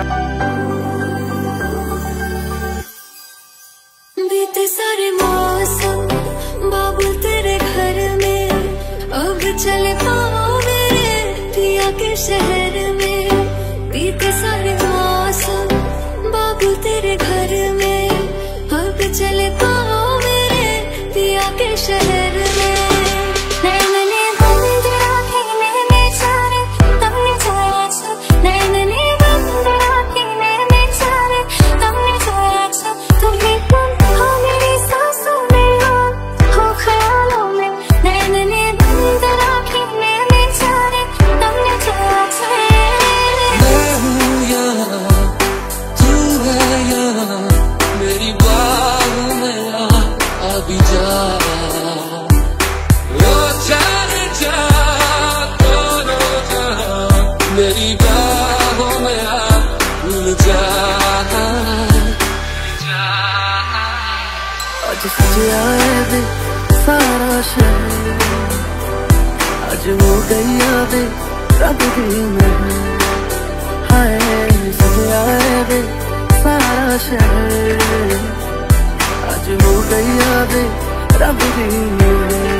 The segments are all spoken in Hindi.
बीते सारे मौसम बाबुल तेरे घर में, अब चले पाओ मेरे पिया के शहर में। बीते सारे मौसम बाबुल तेरे घर में, अब चले पाओ मेरे पिया के शहर में। मेरी बाहों में आ भूल जा। आज सजा है सारा शहर, आज हो गई आवे रब दी महर। हाय सजा है सारा शहर, आज हो गई आवे रब दी महर।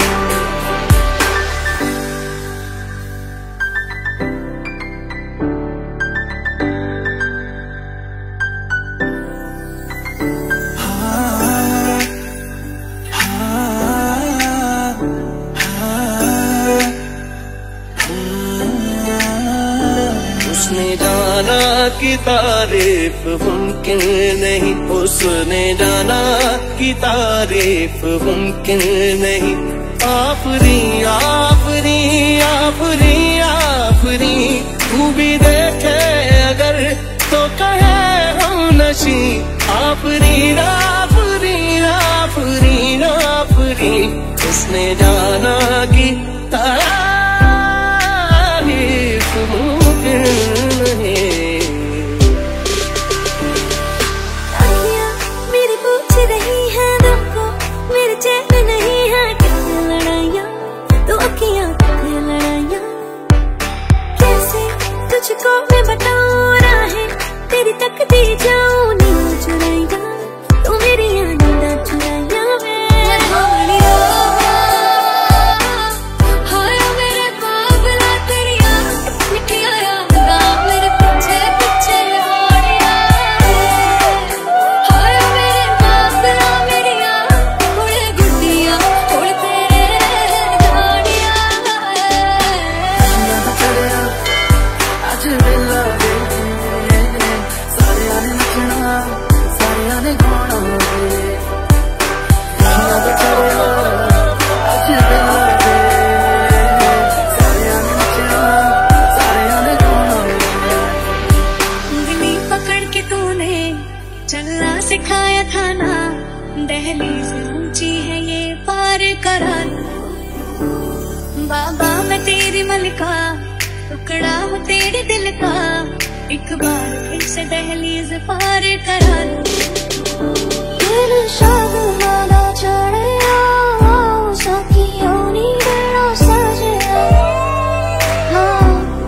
उसने जाना कि तारीफ मुमकिन नहीं, उसने जाना कि तारीफ मुमकिन नहीं। आफरी आफरी आफरी आफरी, तू भी देखे अगर तो कहे हम नशी। आफरी आफरी आफरी आफरी, उसने जाना कि तारीफ मुमकिन नहीं। आँखियाँ मेरी पूछ रही है दिल को, मेरे चैन नहीं है कितने लड़ाइयाँ, तो अखियाँ कितने लड़ाइयाँ। कैसे तुझको मैं बताऊँ राहें तेरी तकती जाऊँ नींद चुराइया, तू मेरी नींद चुराइया। चलना सिखाया था ना, दहलीज ऊंची है ये पार करा। बाबा मैं तेरी मलिका, टुकड़ा हूँ तेरे दिल का, एक बार फिर से दहलीज पार करा। दिल शाद माला चढ़े सखियों नी बेड़ा सजना, हाँ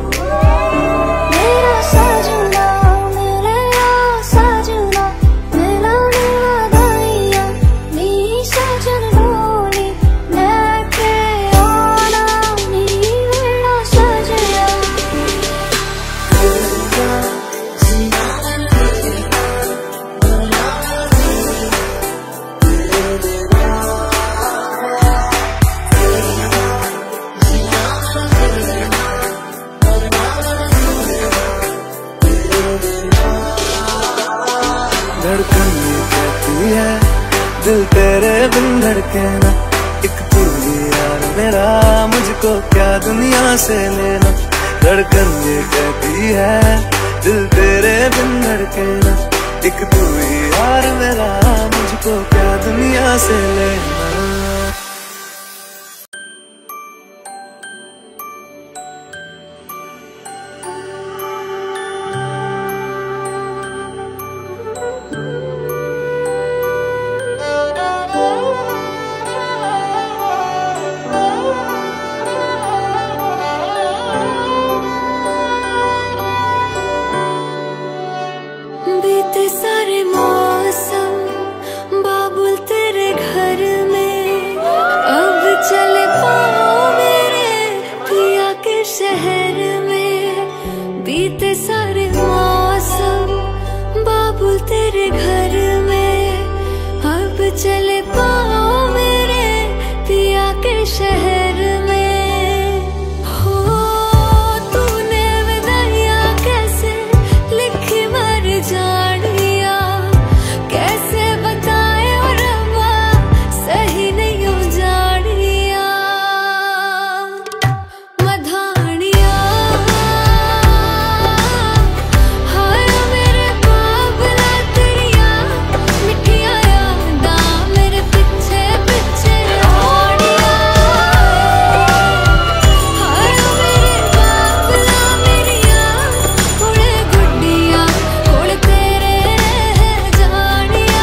मेरा सजना मेरा सजना, मिलाने वादाइया नी सजन डोली लेके आना नी बेड़ा सजना। धड़कन ये कहती है दिल तेरे बिन धड़के ना, एक तू ही यार मेरा मुझको क्या दुनिया से लेना। धड़कन ये कहती है दिल तेरे बिन धड़के ना, एक तू ही यार मेरा मुझको क्या दुनिया से लेना। बीते सारे मौसम बाबुल तेरे घर में, अब चले पाओ मेरे पिया के शहर में। हो तूने विदाइयां कैसे लिखी मर जानिया, कैसे बताए और रब्बा सही नहीं हो जानिया। मधानिया हाय मेरे बाबला तेरिया मिठिया यादा मेरे पीछे पीछे आड़िया। हाय मेरे बाबला मेरिया कोले गुड्डिया कोले तेरे रह जानिया।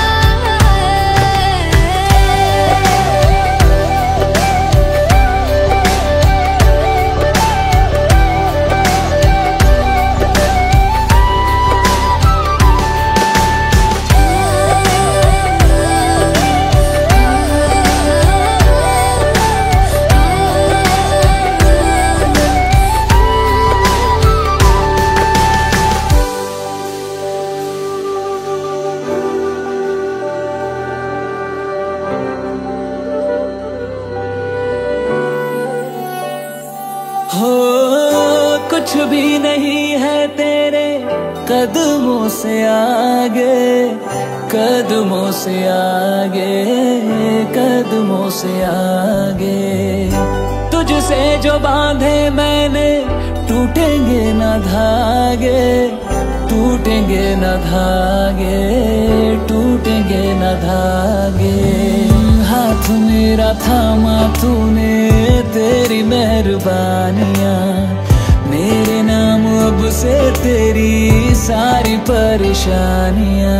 हो कुछ भी नहीं है तेरे कदमों से आगे, कदमों से आगे, कदमों से आगे। तुझसे जो बांधे मैंने टूटेंगे न धागे, टूटेंगे न धागे, टूटेंगे न धागे। हाथ मेरा थामा तूने, तेरी मेहरबानियां मेरे नाम अब से तेरी सारी परेशानियां।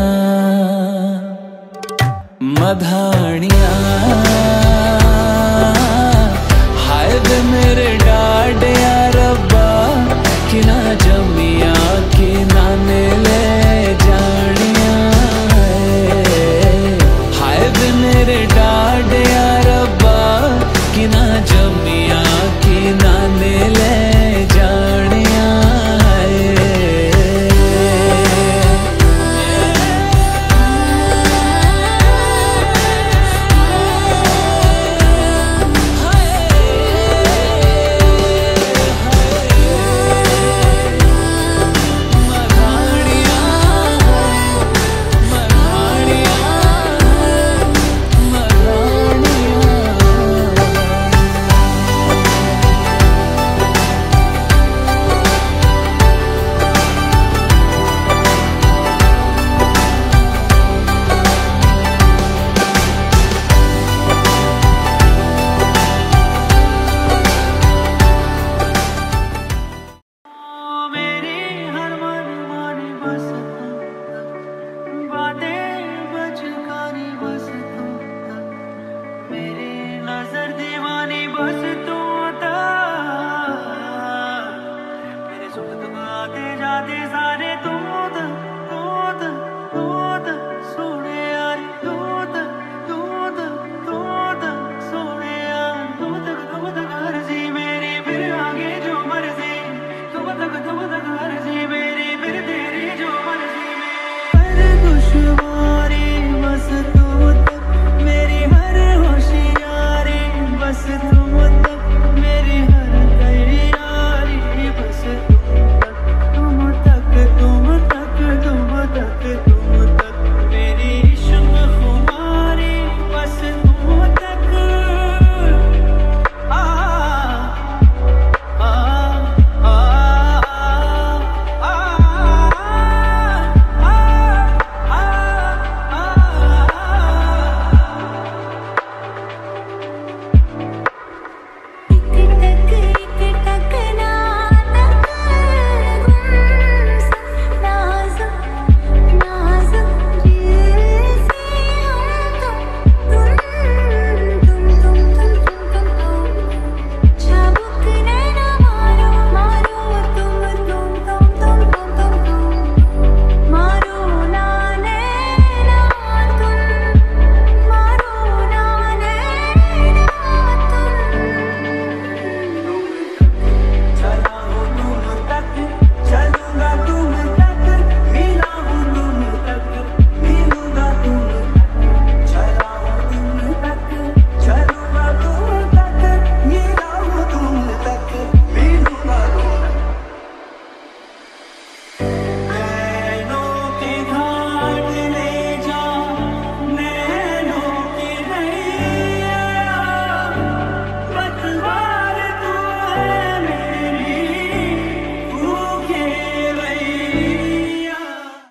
मधानियां हाय वे मेरे डाडे यार रब्बा कि ना जमिया कि ना ले जानिया। हाय वे मेरे डाडे यार रब्बा कि ना जमिया कि ना ले जानिया। जाते सारे